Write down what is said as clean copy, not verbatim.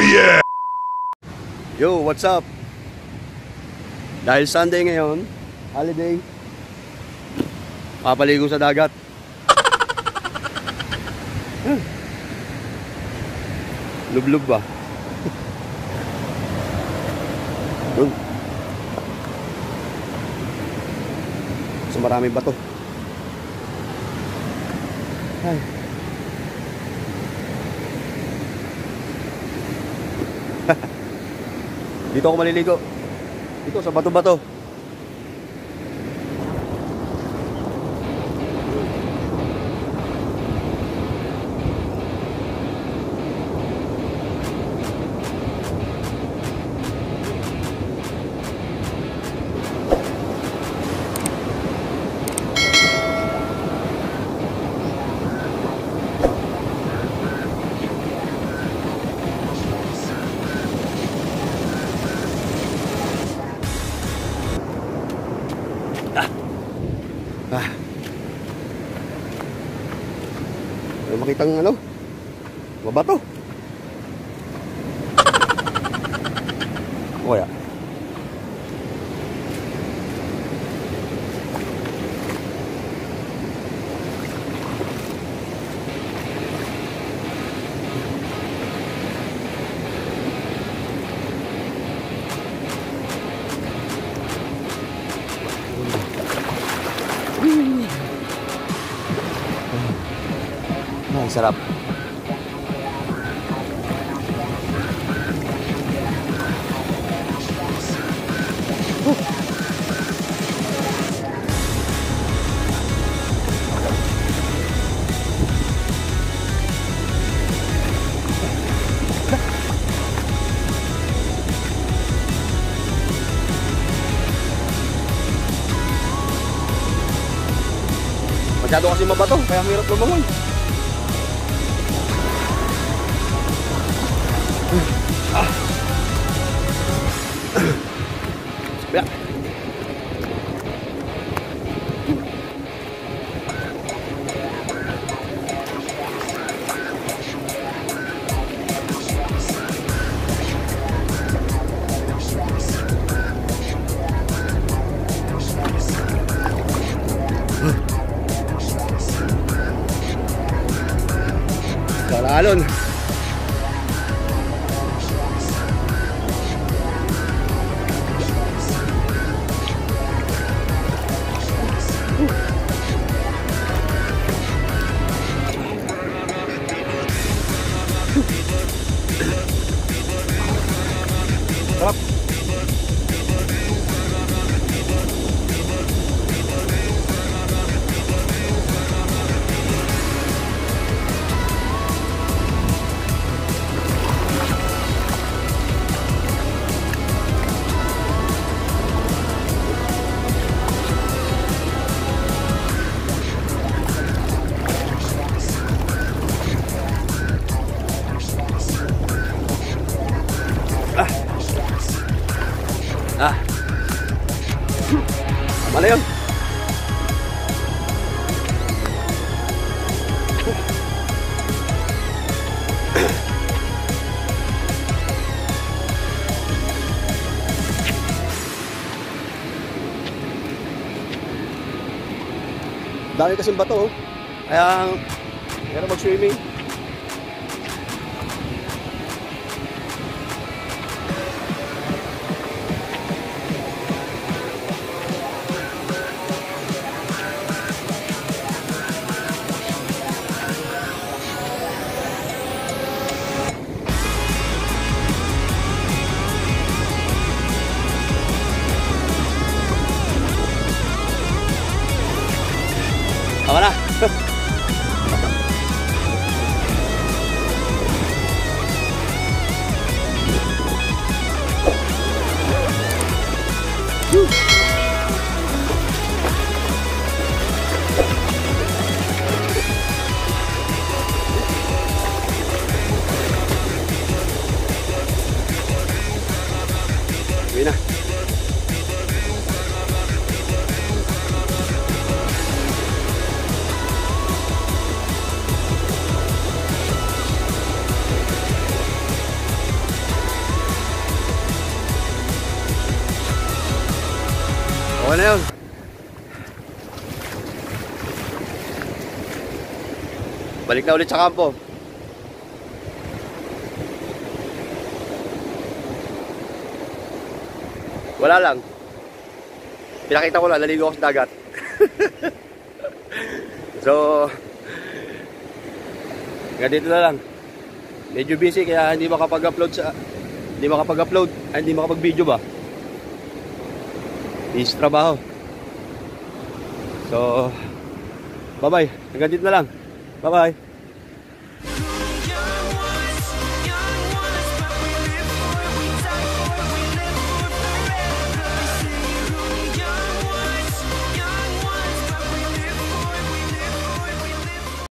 yeah! Yo, what's up? Dahil Sunday ngayon, holiday, papaligo sa dagat. Lublub ba? Doon. So maraming bato. Ay. Dito ako maliligo. Dito sa bato-bato. May makitang ano, mabato. O kaya ay, sarap. Masyado kasi mabato, kaya hirap lumangoy. Ya. Kalalon. Sarap. Mana yun? Dami kasing bato, oh. Kaya meron mag-swimming. Tama na. Okay na yun. Balik na ulit sa kampo. Wala lang. Pinakita ko lang, naligo ako sa dagat. So, ganito na lang. Medyo busy kaya hindi makapag-upload hindi makapag-video ba? Is trabaho. So, bye-bye. Hanggang dito na lang. Bye-bye.